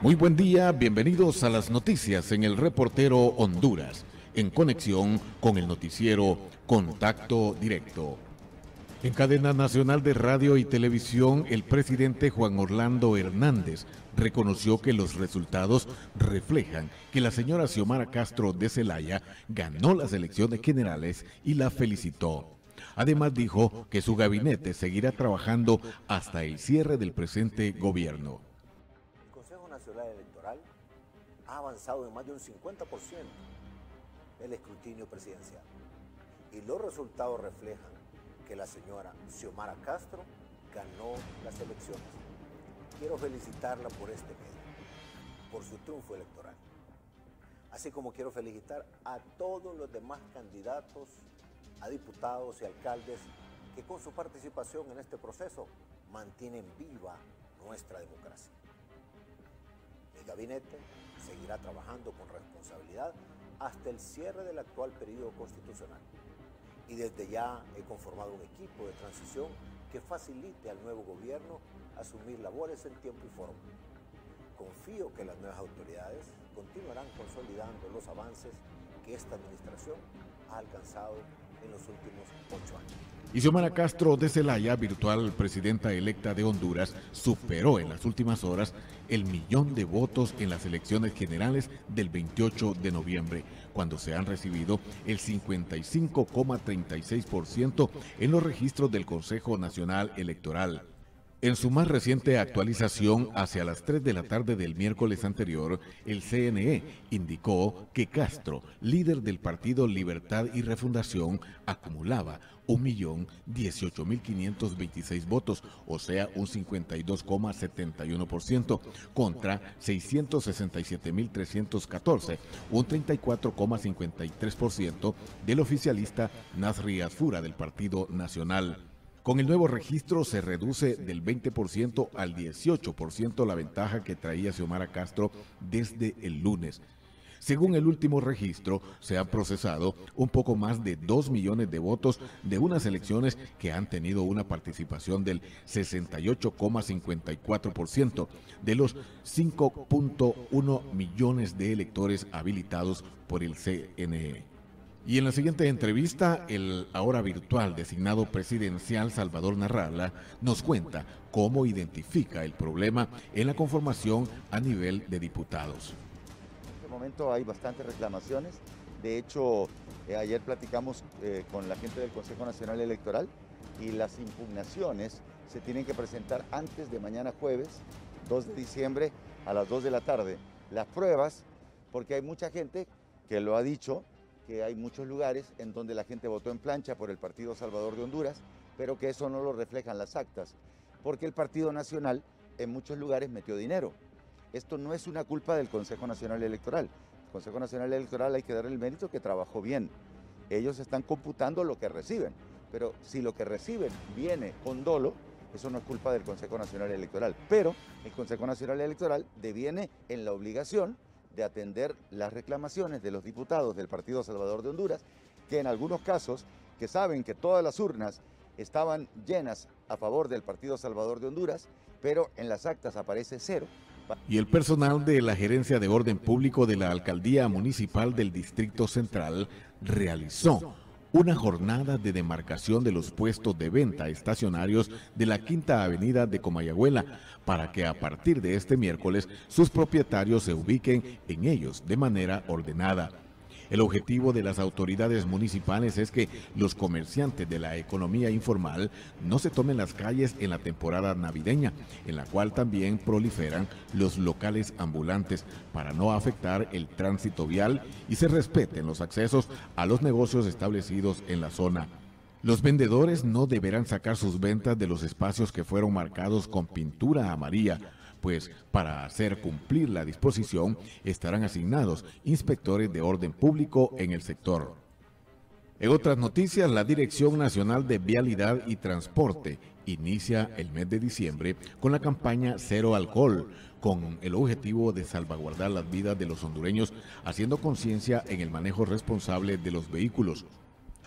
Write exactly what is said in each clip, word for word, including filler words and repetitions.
Muy buen día, bienvenidos a las noticias en el Reportero Honduras, en conexión con el noticiero Contacto Directo. En cadena nacional de radio y televisión, el presidente Juan Orlando Hernández reconoció que los resultados reflejan que la señora Xiomara Castro de Zelaya ganó las elecciones generales y la felicitó. Además dijo que su gabinete seguirá trabajando hasta el cierre del presente gobierno. El Consejo Nacional Electoral ha avanzado en más de un cincuenta por ciento del escrutinio presidencial y los resultados reflejan que la señora Xiomara Castro ganó las elecciones. Quiero felicitarla por este medio, por su triunfo electoral, así como quiero felicitar a todos los demás candidatos a diputados y alcaldes que con su participación en este proceso mantienen viva nuestra democracia. Mi gabinete seguirá trabajando con responsabilidad hasta el cierre del actual periodo constitucional y desde ya he conformado un equipo de transición que facilite al nuevo gobierno asumir labores en tiempo y forma. Confío que las nuevas autoridades continuarán consolidando los avances que esta administración ha alcanzado en los últimos ocho años. Y Xiomara Castro de Zelaya, virtual presidenta electa de Honduras, superó en las últimas horas el millón de votos en las elecciones generales del veintiocho de noviembre, cuando se han recibido el cincuenta y cinco coma treinta y seis por ciento en los registros del Consejo Nacional Electoral. En su más reciente actualización, hacia las tres de la tarde del miércoles anterior, el C N E indicó que Castro, líder del partido Libertad y Refundación, acumulaba un millón dieciocho mil quinientos veintiséis votos, o sea, un cincuenta y dos coma setenta y uno por ciento, contra seiscientos sesenta y siete mil trescientos catorce, un treinta y cuatro coma cincuenta y tres por ciento del oficialista Nasri Asfura del Partido Nacional. Con el nuevo registro se reduce del veinte por ciento al dieciocho por ciento la ventaja que traía Xiomara Castro desde el lunes. Según el último registro, se han procesado un poco más de dos millones de votos de unas elecciones que han tenido una participación del sesenta y ocho coma cincuenta y cuatro por ciento de los cinco punto uno millones de electores habilitados por el C N E. Y en la siguiente entrevista, el ahora virtual designado presidencial Salvador Narrala nos cuenta cómo identifica el problema en la conformación a nivel de diputados. En este momento hay bastantes reclamaciones. De hecho, eh, ayer platicamos eh, con la gente del Consejo Nacional Electoral y las impugnaciones se tienen que presentar antes de mañana jueves, dos de diciembre, a las dos de la tarde. Las pruebas, porque hay mucha gente que lo ha dicho, que hay muchos lugares en donde la gente votó en plancha por el Partido Salvador de Honduras, pero que eso no lo reflejan las actas, porque el Partido Nacional en muchos lugares metió dinero. Esto no es una culpa del Consejo Nacional Electoral. El Consejo Nacional Electoral hay que darle el mérito que trabajó bien. Ellos están computando lo que reciben, pero si lo que reciben viene con dolo, eso no es culpa del Consejo Nacional Electoral. Pero el Consejo Nacional Electoral deviene en la obligación de atender las reclamaciones de los diputados del Partido Salvador de Honduras, que en algunos casos, que saben que todas las urnas estaban llenas a favor del Partido Salvador de Honduras, pero en las actas aparece cero. Y el personal de la Gerencia de Orden Público de la Alcaldía Municipal del Distrito Central realizó una jornada de demarcación de los puestos de venta estacionarios de la Quinta Avenida de Comayagüela para que a partir de este miércoles sus propietarios se ubiquen en ellos de manera ordenada. El objetivo de las autoridades municipales es que los comerciantes de la economía informal no se tomen las calles en la temporada navideña, en la cual también proliferan los locales ambulantes, para no afectar el tránsito vial y se respeten los accesos a los negocios establecidos en la zona. Los vendedores no deberán sacar sus ventas de los espacios que fueron marcados con pintura amarilla, pues para hacer cumplir la disposición estarán asignados inspectores de orden público en el sector. En otras noticias, la Dirección Nacional de Vialidad y Transporte inicia el mes de diciembre con la campaña Cero Alcohol, con el objetivo de salvaguardar las vidas de los hondureños, haciendo conciencia en el manejo responsable de los vehículos.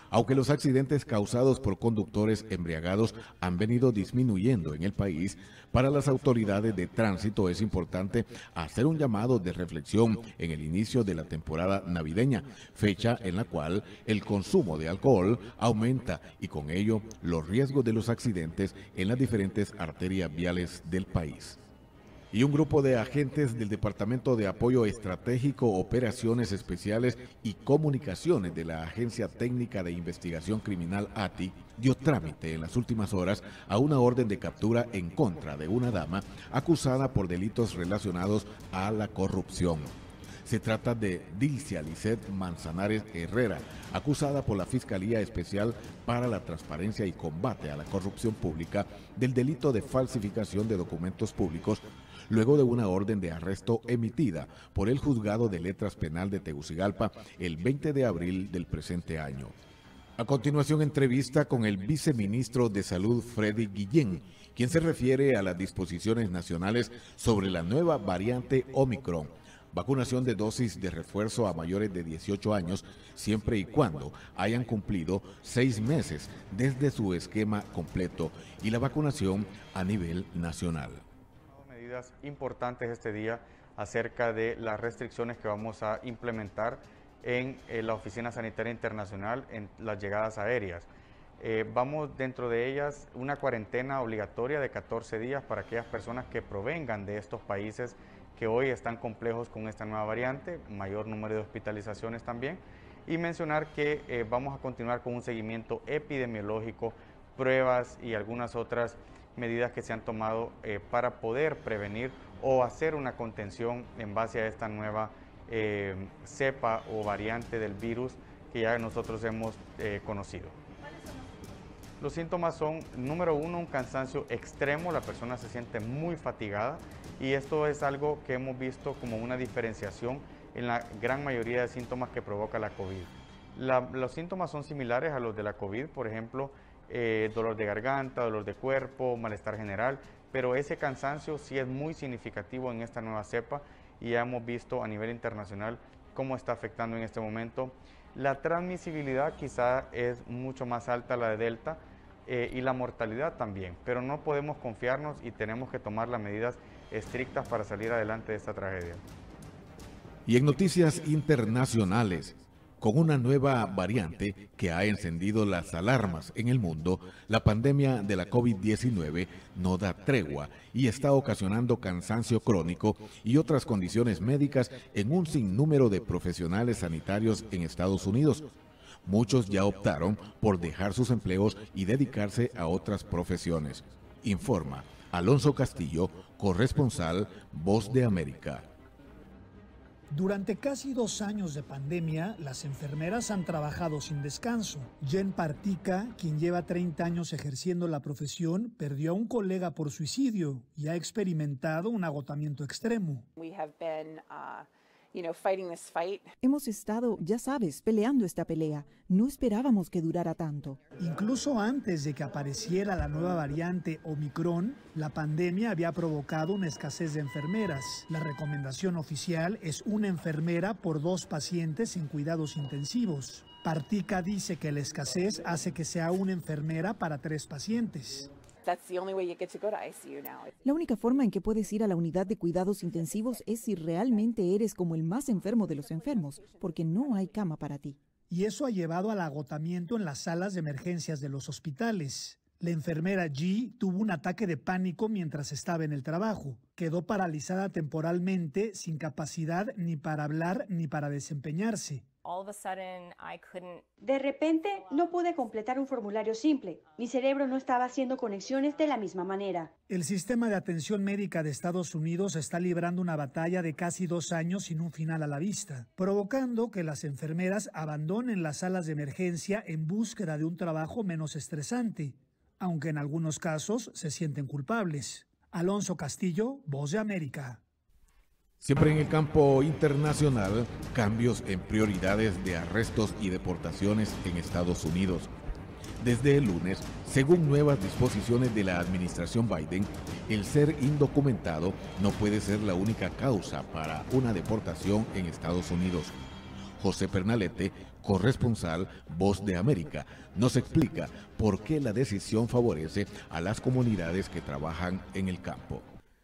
Aunque los accidentes causados por conductores embriagados han venido disminuyendo en el país, para las autoridades de tránsito es importante hacer un llamado de reflexión en el inicio de la temporada navideña, fecha en la cual el consumo de alcohol aumenta y con ello los riesgos de los accidentes en las diferentes arterias viales del país. Y un grupo de agentes del Departamento de Apoyo Estratégico, Operaciones Especiales y Comunicaciones de la Agencia Técnica de Investigación Criminal A T I dio trámite en las últimas horas a una orden de captura en contra de una dama acusada por delitos relacionados a la corrupción. Se trata de Dilcia Lisset Manzanares Herrera, acusada por la Fiscalía Especial para la Transparencia y Combate a la Corrupción Pública del delito de falsificación de documentos públicos, luego de una orden de arresto emitida por el Juzgado de Letras Penal de Tegucigalpa el veinte de abril del presente año. A continuación, entrevista con el viceministro de Salud, Freddy Guillén, quien se refiere a las disposiciones nacionales sobre la nueva variante Omicron, vacunación de dosis de refuerzo a mayores de dieciocho años, siempre y cuando hayan cumplido seis meses desde su esquema completo, y la vacunación a nivel nacional. Medidas importantes este día acerca de las restricciones que vamos a implementar en eh, la Oficina Sanitaria Internacional en las llegadas aéreas. Eh, vamos dentro de ellas una cuarentena obligatoria de catorce días para aquellas personas que provengan de estos países que hoy están complejos con esta nueva variante, mayor número de hospitalizaciones también, y mencionar que eh, vamos a continuar con un seguimiento epidemiológico, pruebas y algunas otras medidas que se han tomado eh, para poder prevenir o hacer una contención en base a esta nueva eh, cepa o variante del virus que ya nosotros hemos eh, conocido. Los síntomas son, número uno, un cansancio extremo, la persona se siente muy fatigada y esto es algo que hemos visto como una diferenciación en la gran mayoría de síntomas que provoca la COVID. La, los síntomas son similares a los de la COVID, por ejemplo, eh, dolor de garganta, dolor de cuerpo, malestar general, pero ese cansancio sí es muy significativo en esta nueva cepa y ya hemos visto a nivel internacional cómo está afectando en este momento. La transmisibilidad quizá es mucho más alta, la de Delta, eh, y la mortalidad también, pero no podemos confiarnos y tenemos que tomar las medidas estrictas para salir adelante de esta tragedia. Y en noticias internacionales, con una nueva variante que ha encendido las alarmas en el mundo, la pandemia de la COVID diecinueve no da tregua y está ocasionando cansancio crónico y otras condiciones médicas en un sinnúmero de profesionales sanitarios en Estados Unidos. Muchos ya optaron por dejar sus empleos y dedicarse a otras profesiones. Informa Alonso Castillo, corresponsal Voz de América. Durante casi dos años de pandemia, las enfermeras han trabajado sin descanso. Jen Partica, quien lleva treinta años ejerciendo la profesión, perdió a un colega por suicidio y ha experimentado un agotamiento extremo. We have been, uh, you know, fighting this fight. Hemos estado, ya sabes, peleando esta pelea. No esperábamos que durara tanto. Incluso antes de que apareciera la nueva variante Omicron, la pandemia había provocado una escasez de enfermeras. La recomendación oficial es una enfermera por dos pacientes en cuidados intensivos. Partica dice que la escasez hace que sea una enfermera para tres pacientes. La única forma en que puedes ir a la unidad de cuidados intensivos es si realmente eres como el más enfermo de los enfermos, porque no hay cama para ti. Y eso ha llevado al agotamiento en las salas de emergencias de los hospitales. La enfermera G tuvo un ataque de pánico mientras estaba en el trabajo. Quedó paralizada temporalmente, sin capacidad ni para hablar ni para desempeñarse. De repente, no pude completar un formulario simple. Mi cerebro no estaba haciendo conexiones de la misma manera. El sistema de atención médica de Estados Unidos está librando una batalla de casi dos años sin un final a la vista, provocando que las enfermeras abandonen las salas de emergencia en búsqueda de un trabajo menos estresante, aunque en algunos casos se sienten culpables. Alonso Castillo, Voz de América. Siempre en el campo internacional, cambios en prioridades de arrestos y deportaciones en Estados Unidos. Desde el lunes, según nuevas disposiciones de la administración Biden, el ser indocumentado no puede ser la única causa para una deportación en Estados Unidos. José Pernalete, corresponsal Voz de América, nos explica por qué la decisión favorece a las comunidades que trabajan en el campo.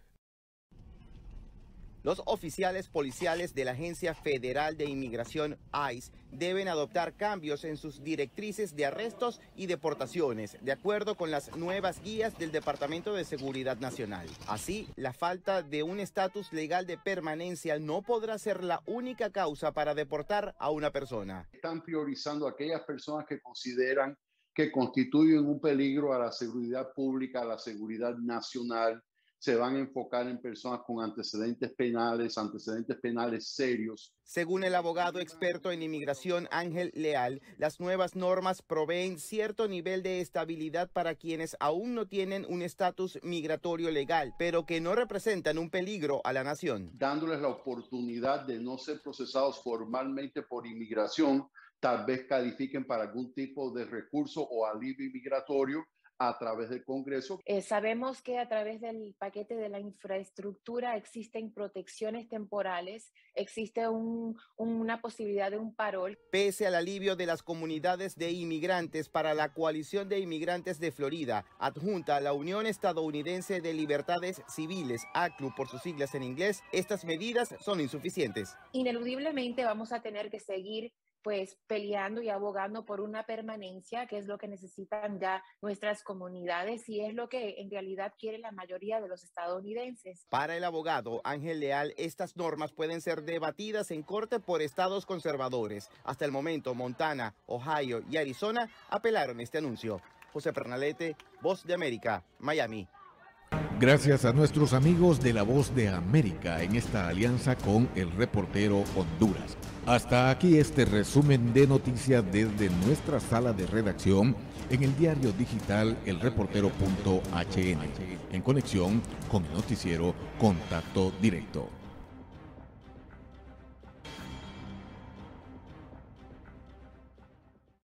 Los oficiales policiales de la Agencia Federal de Inmigración I C E deben adoptar cambios en sus directrices de arrestos y deportaciones, de acuerdo con las nuevas guías del Departamento de Seguridad Nacional. Así, la falta de un estatus legal de permanencia no podrá ser la única causa para deportar a una persona. Están priorizando a aquellas personas que consideran que constituyen un peligro a la seguridad pública, a la seguridad nacional. Se van a enfocar en personas con antecedentes penales, antecedentes penales serios. Según el abogado experto en inmigración Ángel Leal, las nuevas normas proveen cierto nivel de estabilidad para quienes aún no tienen un estatus migratorio legal, pero que no representan un peligro a la nación. Dándoles la oportunidad de no ser procesados formalmente por inmigración, tal vez califiquen para algún tipo de recurso o alivio migratorio a través del Congreso. Eh, sabemos que a través del paquete de la infraestructura existen protecciones temporales, existe un, una posibilidad de un parol. Pese al alivio de las comunidades de inmigrantes para la Coalición de Inmigrantes de Florida, adjunta a la Unión Estadounidense de Libertades Civiles, A C L U por sus siglas en inglés, estas medidas son insuficientes. Ineludiblemente vamos a tener que seguir pues peleando y abogando por una permanencia, que es lo que necesitan ya nuestras comunidades y es lo que en realidad quiere la mayoría de los estadounidenses. Para el abogado Ángel Leal, estas normas pueden ser debatidas en corte por estados conservadores. Hasta el momento, Montana, Ohio y Arizona apelaron este anuncio. José Pernalete, Voz de América, Miami. Gracias a nuestros amigos de La Voz de América en esta alianza con El Reportero Honduras. Hasta aquí este resumen de noticias desde nuestra sala de redacción en el diario digital el reportero punto h n, en conexión con el noticiero Contacto Directo.